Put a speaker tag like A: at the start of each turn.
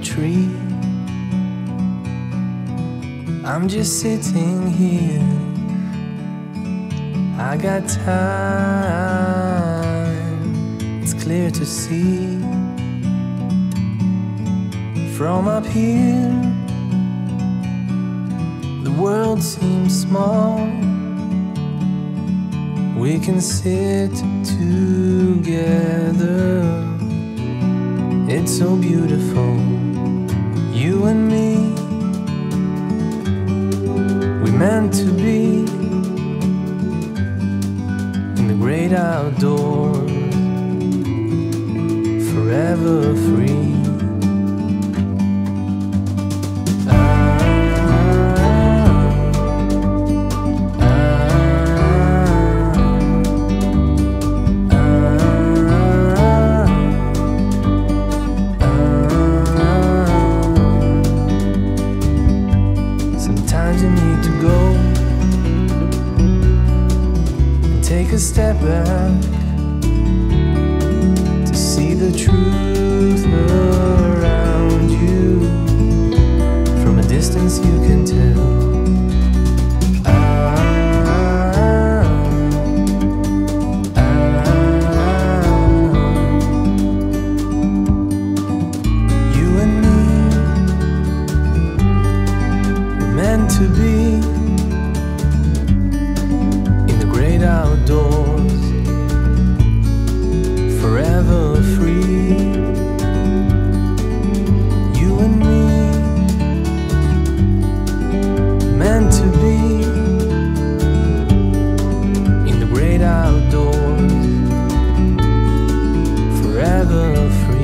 A: tree. I'm just sitting here, I got time, it's clear to see. From up here, the world seems small. We can sit together, it's so beautiful, you and me. We meant to be in the great outdoors, forever free. Sometimes you need to go and take a step back to see the truth around you. From a distance you can tell. You and me, we're meant to be in the great outdoors, forever free. You and me, meant to be in the great outdoors, forever free.